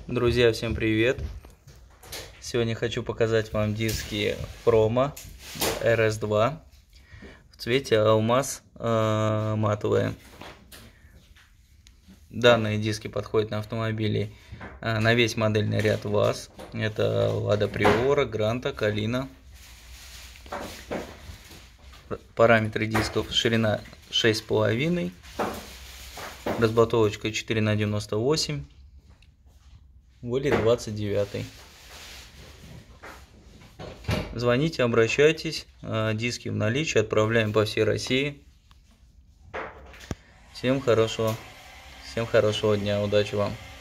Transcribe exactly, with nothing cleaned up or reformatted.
Друзья, всем привет! Сегодня хочу показать вам диски промо эр эс два в цвете алмаз э, матовые. Данные диски подходят на автомобили э, на весь модельный ряд ВАЗ. Это Лада Приора, Гранта, Калина. Параметры дисков: ширина шесть с половиной, разблотовочка четыре на девяносто восемь, вылет двадцать девять. Звоните, обращайтесь, диски в наличии, отправляем по всей России. Всем хорошего, всем хорошего дня, удачи вам!